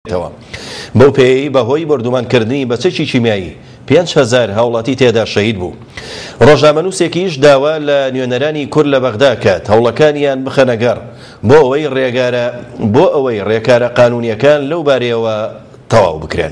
بەو پێی بەهۆی بەردومانکردنی بەچەکی کیمیایی 5,000 هاوڵاتی تێدا شەهید بوو. ڕۆژنامەنووسێکیش داوا لە نوێنەرانی کورد لە بەغدا کات هەوڵەکانیان بخەنە گەڕ بۆ ئەوەی ڕێکارە قانونیەکان لەو بارەیەوە تەواو بکرێن.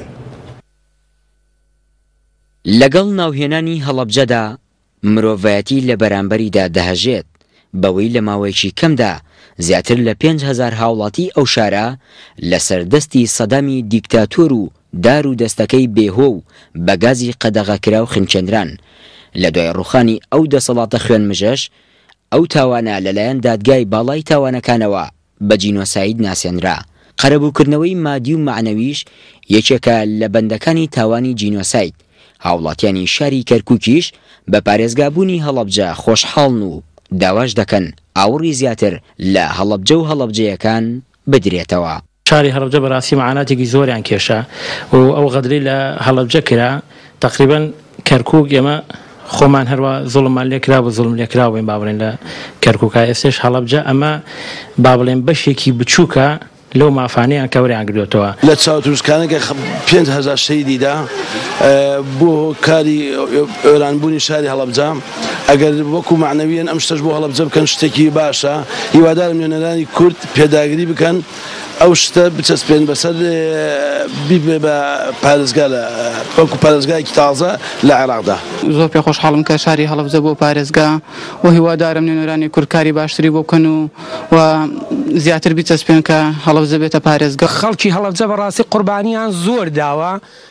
لەگەڵ ناوهێنانی هەڵەبجەدا مرۆڤایەتی لە بەرامبەریدا دەهەژێت بەوەی لە ماوەیەکی کەمدا زیاتر لە 5,000 هاوڵاتی ئەو شارە لە سەردەستی سەدامی دیکتاتۆر و دار و دەستەکەی بێهۆ و بەگازی قەدەغەکرا و خنچەندران لە دوای ڕوخانی ئەو دەسەڵاتە خوێنمژەش ئەو تاوانە لەلایەن دادگای باڵای تاوانەکانەوە بە جینۆساید ناسێنرا. قەرەبووکردنەوەی مادی و معنەویش یەکێکە لە بەندەکانی تاوانی جینۆساید. هاوڵاتیانی شاری کەرکووکیش بە پارێزگابوونی هەڵەبجە خۆشحاڵن و داواش دەکەن ئاوڕی زیاتر لە هەڵەبجە و هەڵەبجەیەکان بدرێتەوە. شاری هەڵەبجە بەڕاستی مەعاناتێکی زۆریان کێشە و ئەو غەدری لە هەڵەبجە کرا تقریبا کەرکووک ئێمە خۆمان هەروە زوڵمان لێکرا بە زوڵم لێکرا بین با بڵێن لە کەرکووکە ئێستش هەڵەبجە ئەمە با بڵێن بەشێکی بچووکە لەو مافانەیان کەوریان گرێتەوە. لە چاوتروسکانێکە 5,000 شەیدیدا بۆ کاری ئێرانبوونی شاری هەڵەبجە. ئەگەر وەکو معنەویان ئەم شتەش بۆ هەڵەبجە بکەن شتێکی باشە، هیوادارم نوێنەرانی کورد پێداگیری بکەن ئەو شتە بچەسپێن بەسەر بیبێ بە پارێزگا لە وەکو پارێزگایەکی تازە لە عێراقدا. زۆر پێ خۆشحاڵم کە شاری هەڵەبجە بۆ پارێزگا و هیوادارم نوێنەرانی کورد کاری باشتری بۆ بکەن و زیاتر بیچەسپێن کە هەڵەبجە بێتە پارێزگا. خەڵکی هەڵەبجە بەڕاستی قوربانیان زۆر داوە،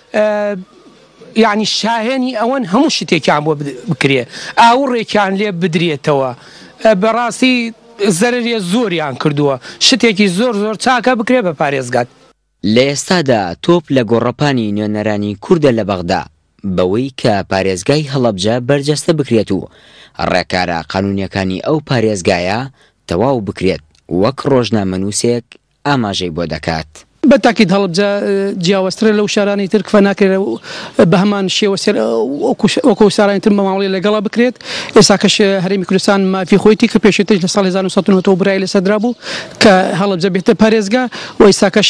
یعنی شاهێنی ئەوەن هەموو شتێکیان بۆ بکرێ ئاوڕێکیان لێ بدرێتەوە. بەڕاستی زەرریە زۆریان کردووە، شتێکی زۆر چاکە بکرێ بە پارێزگات. لە ئێستادا تۆپ لە گۆڕەپانی نوێنەرانی کوردە لە بەغدا بەوەی کە پارێزگای هەڵەبجە بەرجەستە بکرێت و ڕێکارە قانونیەکانی ئەو پارێزگایە تەواو بکرێت وەک ڕۆژنامەنووسێک ئاماژەی بۆ دەکات. بەتاکید هەڵەبجە جیاوازترە لەو شارانی تر کفە ناکرێت بە هەمان شێوە وەکو شارانی تر مەماڵی لەگەڵا بکرێت. ئێستا کەش هەرێمی کوردستان مافی خۆیتی کە پێشتر لە ساڵی 1990 برای لەسەردرا بوو کە هەڵەبجە بێتە پارێزگا و ئێستا کەش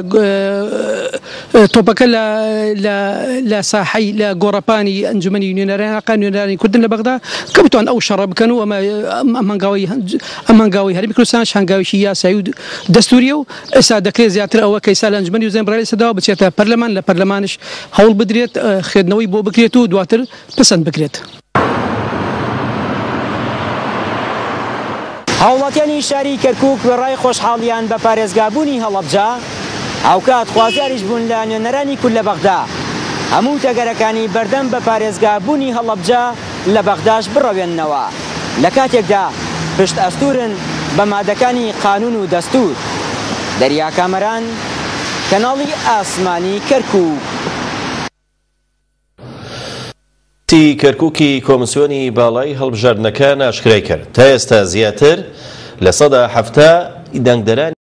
تۆپەکە لە ساحەی لە گۆڕەپانی ئەنجومەنی نوێنەرانی کوردن لە بەغدا کە بتوان ئەو شەڕە بکەن و ئەم هەنگاوی هەرێمی کوردستان هەنگاویشی یاسایی و دەستوریە و ئێستا دەکرێت زیاتر ئەوە کەیسا لە ئەنجومەنی وزەی برای سەداوە بچێتە پەرلەمان، لە پەرلەمانش هەوڵ بدرێت خوێندنەوەی بۆ بکرێت و دواتر پسەند بکرێت. هاوڵاتیانی شاری کەرکووک بەڕای خۆشحاڵیان بە پارێزگابوونی هەڵەبجە هاوکات خوازیاریش بوون لە نوێنەرانی کورد لە بەغدا هەموو تەگەرەکانی بەردەم بە پارێزگابوونی هەڵەبجە لە بەغداش بڕەوێننەوە لە کاتێکدا پشت ئەستورن بە مادەکانی قانون و دەستور. دەریا کامەران، کەناڵی ئاسمانی کەرکووک. کەرکووکی کۆمسیۆنی باڵای هەڵبژاردنەکان ئاشکرای کرد تا ئێستا زیاتر لە 170 دەنگدەرانی